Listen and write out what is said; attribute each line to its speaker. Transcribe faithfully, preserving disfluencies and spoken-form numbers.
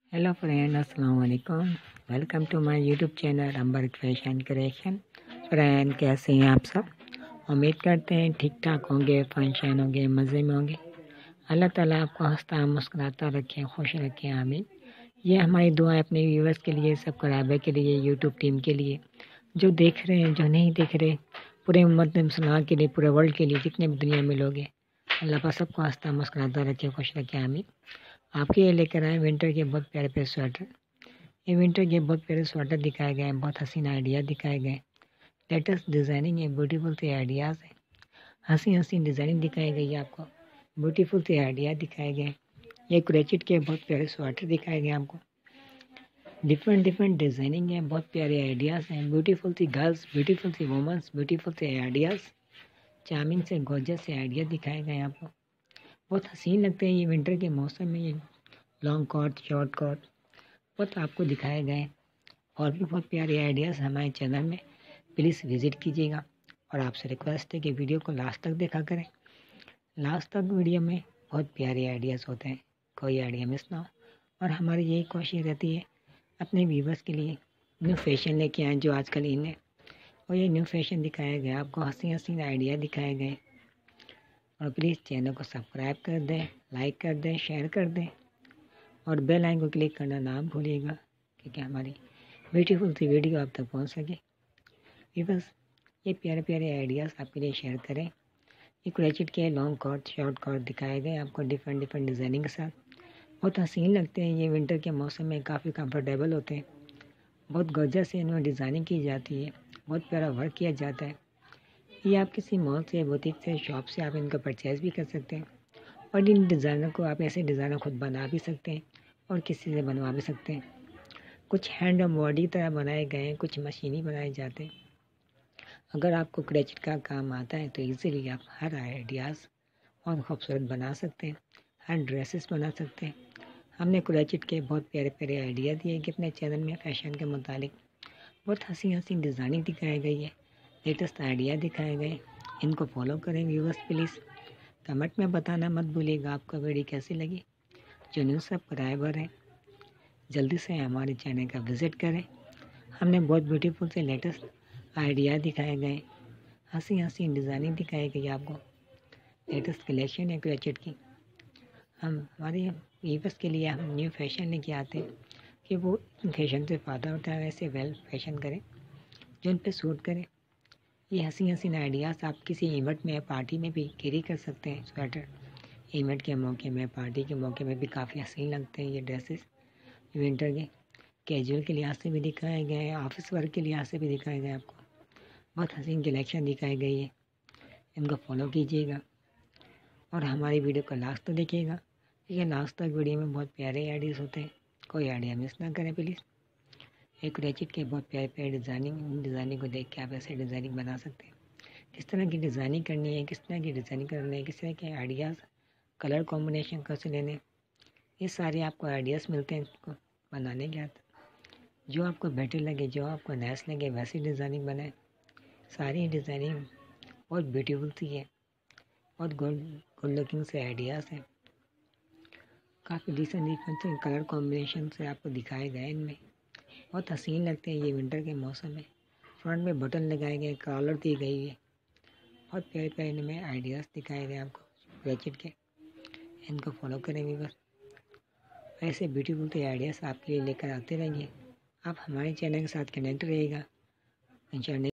Speaker 1: Hello friend, अस्सलाम वालेकुम। Welcome to my YouTube channel Amber fashion creation. Friend, कैसे हैं आप सब? उम्मीद करते हैं ठीक ठाक होंगे, फंक्शन होंगे, मज़े में होंगे। अल्लाह ताला आपको हंसता मुस्कुराता रखे, खुश रखे, आमीन। ये हमारी दुआ अपने व्यूवर्स के लिए, सब्सक्राइबर के लिए, यूट्यूब टीम के लिए, जो देख रहे हैं, जो नहीं देख रहे, पूरे उम्मत मुसलमान के लिए, पूरे वर्ल्ड के लिए, जितने भी दुनिया में लोग हैं, अल्लाह पाक सबको हंसता मुस्कुराता रखे, खुश रखे, आमीन। आपके लिए लेकर आए विंटर के बहुत प्यारे प्यारे स्वेटर। ये विंटर के बहुत प्यारे स्वेटर दिखाए गए हैं, बहुत हसीन आइडिया दिखाए गए, लेटेस्ट डिज़ाइनिंग है, ब्यूटीफुल से आइडियाज़ है, हंसी हंसी डिज़ाइनिंग दिखाई गई है आपको, ब्यूटीफुल से आइडिया दिखाए गए। ये क्रेचिट के बहुत प्यारे स्वेटर दिखाए गए आपको, डिफरेंट डिफरेंट डिज़ाइनिंग है, बहुत प्यारे आइडियाज़ हैं, ब्यूटीफुल सी गर्ल्स, ब्यूटीफुल सी वुमेंस, ब्यूटीफुल से आइडियाज़, चार्मिंग से गॉर्जियस से आइडिया दिखाए गए आपको। बहुत हसीन लगते हैं ये विंटर के मौसम में, ये लॉन्ग कोट, शॉर्ट कोट बहुत आपको दिखाए गए। और भी बहुत प्यारे आइडियाज़ हमारे चैनल में, प्लीज़ विज़िट कीजिएगा। और आपसे रिक्वेस्ट है कि वीडियो को लास्ट तक देखा करें। लास्ट तक वीडियो में बहुत प्यारे आइडियाज़ होते हैं, कोई आइडिया मिस ना हो। और हमारी यही कोशिश रहती है अपने व्यूवर्स के लिए न्यू फैशन लेके आएँ जो आजकल इन है, और ये न्यू फैशन दिखाया गया आपको, हंसी हंसी आइडिया दिखाए गए। और प्लीज़ चैनल को सब्सक्राइब कर दें, लाइक कर दें, शेयर कर दें, और बेल आइकन को क्लिक करना ना भूलिएगा, क्योंकि हमारी ब्यूटीफुल सी वीडियो आप तक पहुंच सके। ये बस ये प्यारे प्यारे आइडियाज़ आपके लिए शेयर करें। ये क्रेचिट के लॉन्ग कोट, शॉर्ट कोट दिखाए गए आपको डिफरेंट डिफरेंट डिज़ाइनिंग के साथ, बहुत हसीन लगते हैं। ये विंटर के मौसम में काफ़ी कंफर्टेबल होते हैं, बहुत गॉर्जियस से इनमें डिज़ाइनिंग की जाती है, बहुत प्यारा वर्क किया जाता है। ये आप किसी मॉल से, बुटीक से, शॉप से आप इनका परचेज़ भी कर सकते हैं। और इन डिज़ाइनर को आप ऐसे डिज़ाइनर खुद बना भी सकते हैं और किसी से बनवा भी सकते हैं। कुछ हैंड एम्ब्रॉयडरी तरह बनाए गए हैं, कुछ मशीनी बनाए जाते हैं। अगर आपको क्रेचिट का काम आता है तो इजीली आप हर आइडियाज़ और खूबसूरत बना सकते हैं, हर ड्रेसेस बना सकते हैं। हमने क्रेचिट के बहुत प्यारे प्यारे आइडिया दिए कि अपने चैनल में फैशन के मुतालिक बहुत हंसी हंसी डिज़ाइनिंग दिखाई गई है, लेटेस्ट आइडिया दिखाए गए। इनको फॉलो करें व्यूवर्स प्लीज़। कमेंट में बताना मत भूलिएगा आपको वीडियो कैसी लगी। जो न्यू सब्सक्राइबर हैं जल्दी से हमारे चैनल का विज़िट करें। हमने बहुत ब्यूटीफुल से लेटेस्ट आइडिया दिखाए गए, हंसी हंसी डिज़ाइनिंग दिखाई गई आपको, लेटेस्ट कलेक्शन है क्रेचिट की। हम हमारे व्यूअर्स के लिए हम न्यू फैशन लेके आते हैं कि वो फैशन से फ़ायदा होता है, वैसे वेल फैशन करें जो उन पर सूट करे। ये हंसी हंसी आइडियाज़ आप किसी इवेंट में, पार्टी में भी कैरी कर सकते हैं। स्वेटर इवेंट के मौके में, पार्टी के मौके में भी काफ़ी हसीन लगते हैं ये ड्रेसेस। विंटर के कैजुअल के लिहाज से भी दिखाए गए हैं, ऑफिस वर्क के लिहाज से भी दिखाए गए आपको, बहुत हसीन कलेक्शन दिखाई गई है। इनको फॉलो कीजिएगा और हमारी वीडियो को लास्ट तक देखिएगा, क्योंकि लास्ट तक वीडियो में बहुत प्यारे आइडियाज़ होते हैं, कोई आइडिया मिस ना करें प्लीज़। एक रेचिट के बहुत प्यारे प्यारे डिज़ाइनिंग डिज़ाइनिंग को देख के आप ऐसे डिज़ाइनिंग बना सकते हैं। किस तरह की डिज़ाइनिंग करनी है, किस तरह की डिज़ाइनिंग करनी है, किस तरह के आइडियाज़, कलर कॉम्बिनेशन कैसे लेने, ये सारे आपको आइडियाज़ मिलते हैं इसको बनाने के बाद। जो आपको बेटर लगे, जो आपको नाइस लगे, वैसी डिज़ाइनिंग बनाए। सारी डिज़ाइनिंग बहुत ब्यूटीफुल सी है, बहुत गुड गुड लुकिंग से आइडियाज़ हैं, काफ़ी डिसेंट डिफरेंट कलर कॉम्बिनेशन से आपको दिखाए गए। इनमें बहुत हसीन लगते हैं ये विंटर के मौसम में। फ्रंट में बटन लगाए गए, कॉलर दी गई है, बहुत प्यारे प्यारे इनमें आइडियाज़ दिखाए गए आपको क्रेचिट के। इनको फॉलो करेंगे बस, ऐसे ब्यूटीफुल से आइडियाज़ आपके लिए लेकर आते रहेंगे। आप हमारे चैनल के साथ कनेक्ट रहिएगा। इंशाल्लाह